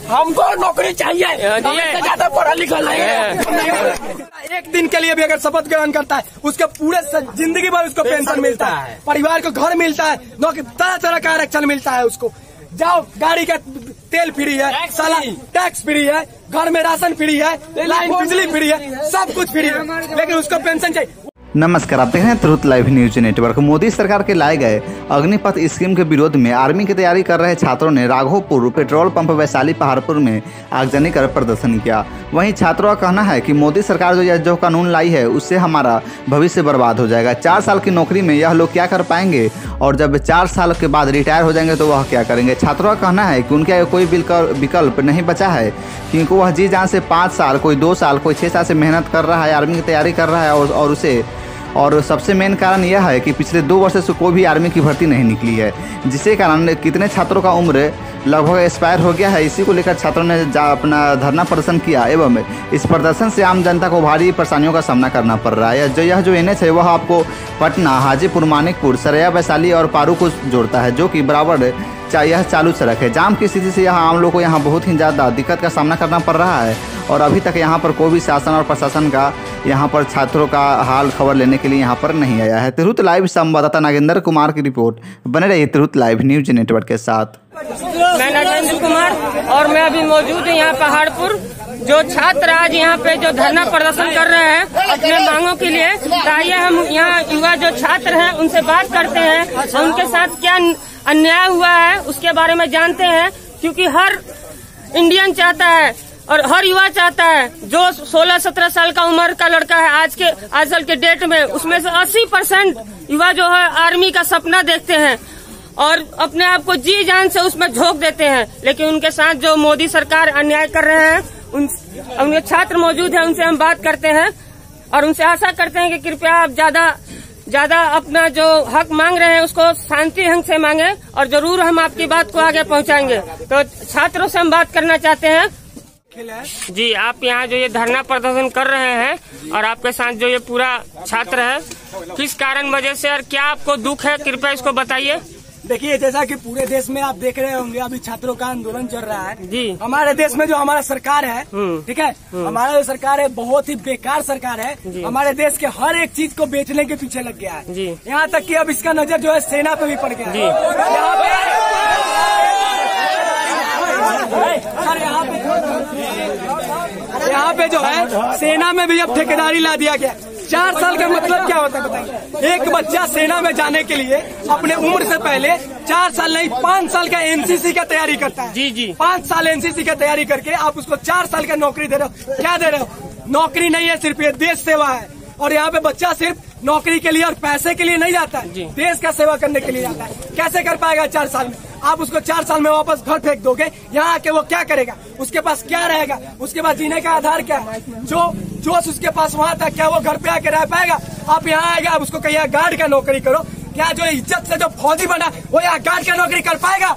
हमको नौकरी चाहिए, ज्यादा पढ़ा लिखा नहीं है। एक दिन के लिए भी अगर शपथ ग्रहण करता है उसके पूरे जिंदगी भर उसको पेंशन मिलता है, परिवार को घर मिलता है, नौकरी तरह तरह का आरक्षण मिलता है उसको। जाओ, गाड़ी का तेल फ्री है, साला टैक्स फ्री है, घर में राशन फ्री है, लाइन बिजली फ्री है, सब कुछ फ्री है, लेकिन उसको पेंशन चाहिए। नमस्कार, आप देख रहे हैं तुरंत लाइव न्यूज नेटवर्क। मोदी सरकार के लाए गए अग्निपथ स्कीम के विरोध में आर्मी की तैयारी कर रहे छात्रों ने राघोपुर पेट्रोल पंप वैशाली पहाड़पुर में आगजनी कर प्रदर्शन किया। वहीं छात्रों का कहना है कि मोदी सरकार जो कानून लाई है उससे हमारा भविष्य बर्बाद हो जाएगा। 4 साल की नौकरी में यह लोग क्या कर पाएंगे और जब 4 साल के बाद रिटायर हो जाएंगे तो वह क्या करेंगे। छात्रों का कहना है कि उनके कोई विकल्प नहीं बचा है, क्योंकि वह जी जान से 5 साल, कोई 2 साल, कोई 6 साल से मेहनत कर रहा है, आर्मी की तैयारी कर रहा है और सबसे मेन कारण यह है कि पिछले 2 वर्ष से कोई भी आर्मी की भर्ती नहीं निकली है, जिसके कारण कितने छात्रों का उम्र लगभग एक्सपायर हो गया है। इसी को लेकर छात्रों ने अपना धरना प्रदर्शन किया एवं इस प्रदर्शन से आम जनता को भारी परेशानियों का सामना करना पड़ रहा है। यह जो NH है वह आपको पटना, हाजीपुर, मानिकपुर, सरैया, वैशाली और पारू को जोड़ता है, जो कि बराबर यह चालू सड़क है। जाम की स्थिति से यहाँ आम लोग को यहाँ बहुत ही ज़्यादा दिक्कत का सामना करना पड़ रहा है और अभी तक यहाँ पर कोई भी शासन और प्रशासन का यहाँ पर छात्रों का हाल खबर लेने के लिए यहाँ पर नहीं आया है। तुरंत लाइव संवाददाता नागेंद्र कुमार की रिपोर्ट। बने रहिए तुरंत लाइव न्यूज नेटवर्क के साथ। मैं नागेंद्र कुमार और मैं अभी मौजूद हूँ यहाँ पहाड़पुर। जो छात्र आज यहाँ पे जो धरना प्रदर्शन कर रहे हैं अपने मांगों के लिए, आइए हम यहाँ युवा जो छात्र हैं उनसे बात करते हैं और उनके साथ क्या अन्याय हुआ है उसके बारे में जानते हैं, क्योंकि हर इंडियन चाहता है और हर युवा चाहता है, जो 16-17 साल का उम्र का लड़का है आजकल के डेट में, उसमें से 80% युवा जो है आर्मी का सपना देखते हैं और अपने आप को जी जान से उसमें झोंक देते हैं। लेकिन उनके साथ जो मोदी सरकार अन्याय कर रहे हैं, उनके छात्र मौजूद हैं, उनसे हम बात करते हैं और उनसे आशा करते हैं कि कृपया आप ज्यादा अपना जो हक मांग रहे हैं उसको शांति ढंग से मांगे और जरूर हम आपकी बात को आगे पहुंचाएंगे। तो छात्रों से हम बात करना चाहते हैं। जी, आप यहाँ जो ये धरना प्रदर्शन कर रहे हैं और आपके साथ जो ये पूरा छात्र है, किस कारण वजह से और क्या आपको दुख है, कृपया इसको बताइए। देखिए, जैसा कि पूरे देश में आप देख रहे होंगे अभी छात्रों का आंदोलन चल रहा है जी। हमारे देश में जो हमारा सरकार है, ठीक है, हमारा जो सरकार है बहुत ही बेकार सरकार है। हमारे देश के हर एक चीज को बेचने के पीछे लग गया है। यहाँ तक कि अब इसका नजर जो है सेना पे भी पड़ गया है। यहाँ पे जो है सेना में भी अब ठेकेदारी ला दिया गया। 4 साल का मतलब क्या होता है बताइए। एक बच्चा सेना में जाने के लिए अपने उम्र से पहले 4 साल नहीं 5 साल का NCC का तैयारी करता है। जी 5 साल NCC का तैयारी करके आप उसको 4 साल का नौकरी दे रहे हो। क्या दे रहे हो? नौकरी नहीं है, सिर्फ ये देश सेवा है। और यहाँ पे बच्चा सिर्फ नौकरी के लिए और पैसे के लिए नहीं जाता है, देश का सेवा करने के लिए जाता है। कैसे कर पाएगा 4 साल में? आप उसको 4 साल में वापस घर फेंक दोगे, यहाँ आके वो क्या करेगा? उसके पास क्या रहेगा? उसके पास जीने का आधार क्या है? जो जोश उसके पास वहाँ था, क्या वो घर पे आके रह पाएगा? आप यहाँ आएगा, आप उसको कहिए गार्ड का नौकरी करो, क्या जो इज्जत से जो फौजी बना वो यहाँ गार्ड का नौकरी कर पाएगा?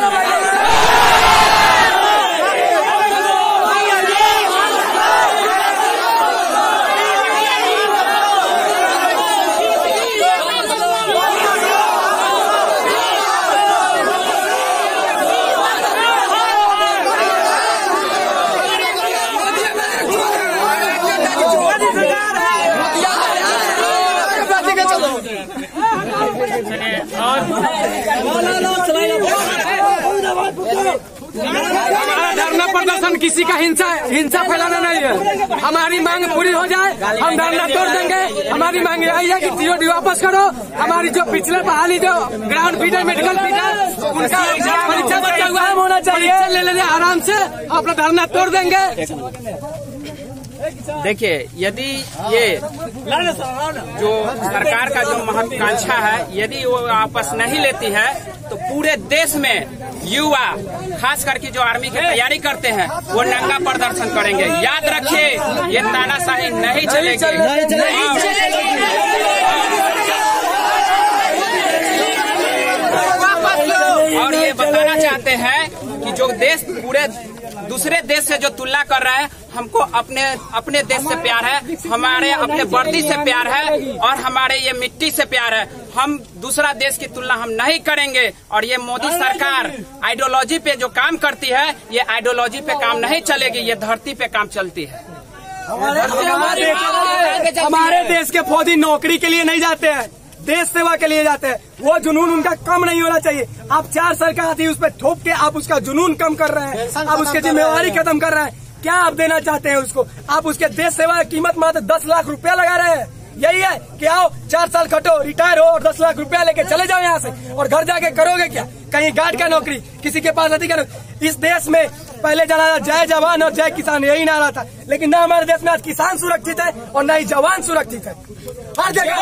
धरना प्रदर्शन किसी का हिंसा फैलाना नहीं है। हमारी मांग पूरी हो जाए, हम धरना तोड़ देंगे। हमारी मांग यही है कि TOD वापस करो। हमारी जो पिछले बहाली जो ग्राउंड फीडर, मेडिकल फीडर, उनका परीक्षा बचा हुआ है, होना चाहिए, ले लेने आराम से अपना धरना तोड़ देंगे। देखिए, यदि ये जो सरकार का जो महत्वाकांक्षा है यदि वो वापस नहीं लेती है तो पूरे देश में युवा, खास करके जो आर्मी की तैयारी करते हैं, वो नंगा प्रदर्शन करेंगे। याद रखिए, ये तानाशाही नहीं चलेगी। और ये बताना चाहते हैं कि जो देश पूरे दूसरे देश से जो तुलना कर रहे हैं, हमको अपने देश से प्यार है, हमारे अपने वर्दी से प्यार है और हमारे ये मिट्टी से प्यार है। हम दूसरा देश की तुलना हम नहीं करेंगे। और ये मोदी सरकार आइडियोलॉजी पे जो काम करती है, ये आइडियोलॉजी पे काम नहीं चलेगी, ये धरती पे काम चलती है। हमारे देश के फौजी नौकरी के लिए नहीं जाते हैं, देश सेवा के लिए जाते हैं। वो जुनून उनका कम नहीं होना चाहिए। आप 4 साल का आती है उस पर थोप के आप उसका जुनून कम कर रहे हैं, आप उसकी जिम्मेवारी खत्म कर रहे हैं। क्या आप देना चाहते हैं उसको? आप उसके देश सेवा की कीमत मात्र 10 लाख रुपया लगा रहे हैं। यही है कि आओ 4 साल खटो, रिटायर हो और 10 लाख रुपया लेके चले जाओ यहाँ से, और घर जाके करोगे क्या? कहीं गार्ड का नौकरी, किसी के पास अधिकार। इस देश में पहले जाना जय जवान और जय किसान, यही नारा था, लेकिन न हमारे देश में आज किसान सुरक्षित है और न ही जवान सुरक्षित है। हर जगह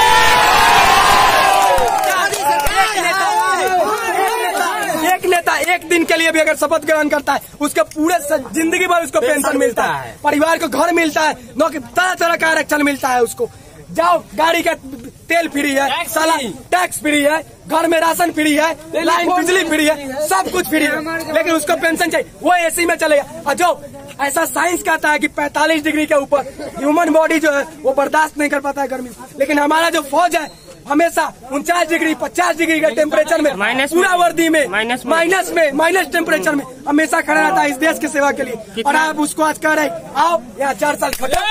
एक नेता एक दिन के लिए भी अगर शपथ ग्रहण करता है, उसके पूरे जिंदगी भर उसको पेंशन मिलता है, परिवार को घर मिलता है, नौकरी, तरह तरह का आरक्षण मिलता है उसको। जाओ, गाड़ी का तेल फ्री है, साला टैक्स फ्री है, घर में राशन फ्री है, लाइन बिजली फ्री है, सब कुछ फ्री है, लेकिन उसको पेंशन चाहिए। वो एसी में चलेगा। और जो ऐसा साइंस कहता है कि 45 डिग्री के ऊपर ह्यूमन बॉडी जो है वो बर्दाश्त नहीं कर पाता है गर्मी, लेकिन हमारा जो फौज है हमेशा 49 डिग्री 50 डिग्री के टेम्परेचर में, पूरा वर्दी में, माइनस टेम्परेचर में हमेशा खड़ा रहता है इस देश की सेवा के लिए। और आप उसको आज कह रहे आओ यहाँ 4 साल खटो।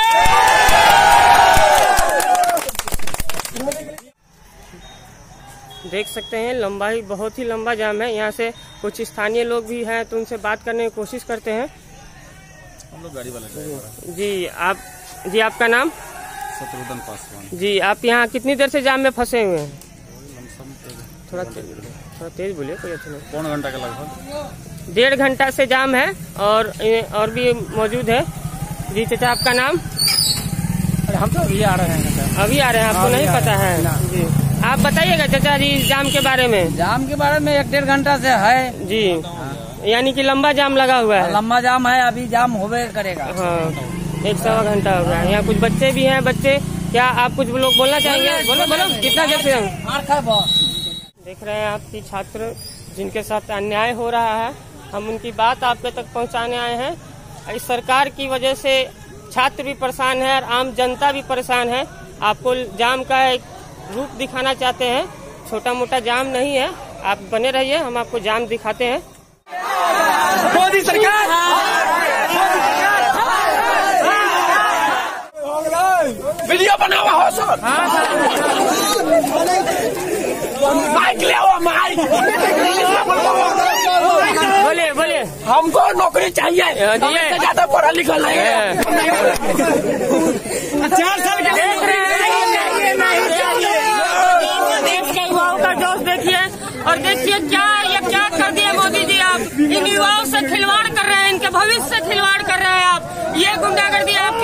देख सकते हैं लंबाई, बहुत ही लंबा जाम है। यहाँ से कुछ स्थानीय लोग भी हैं तो उनसे बात करने की कोशिश करते हैं। हम लोग गाड़ी वाले जी, आपका नाम? शत्रुघ्न पासवान जी, आप यहाँ कितनी देर से जाम में फंसे हुए हैं? थोड़ा तेज बोलिए, कोई अच्छा नहीं। पौन घंटा के लगभग 1.5 घंटा से जाम है और भी मौजूद है। जी चाचा, आपका नाम? हम तो अभी आ रहे हैं। अभी आ रहे हैं, आपको नहीं पता है? जी, आप बताइएगा चाचा जी जाम के बारे में। जाम के बारे में 1-1.5 घंटा से है जी, यानी कि लंबा जाम लगा हुआ है। लंबा जाम है, अभी जाम होवे करेगा। हाँ, 1-1.25 घंटा हो गया। यहाँ कुछ बच्चे भी हैं। बच्चे, क्या आप कुछ लोग बोलना चाहेंगे? बोलो कितना देर से? देख रहे हैं आपकी छात्र जिनके साथ अन्याय हो रहा है, हम उनकी बात आपके तक पहुँचाने आए हैं। इस सरकार की वजह से छात्र भी परेशान है और आम जनता भी परेशान है। आपको जाम का एक रूप दिखाना चाहते हैं, छोटा मोटा जाम नहीं है। आप बने रहिए, हम आपको जाम दिखाते हैं। मोदी सरकार वीडियो बनावा हो सर, माइक ले आओ, माइक बोलिए। हमको नौकरी चाहिए, ज्यादा पढ़ा लिखा नहीं है। 4 साल के देश के युवाओं का जोश देखिए, और देखिए क्या कर दिया मोदी जी। आप इन युवाओं से खिलवाड़ कर रहे हैं, इनके भविष्य से खिलवाड़ कर रहे हैं। आप ये गुंडागर्दी आप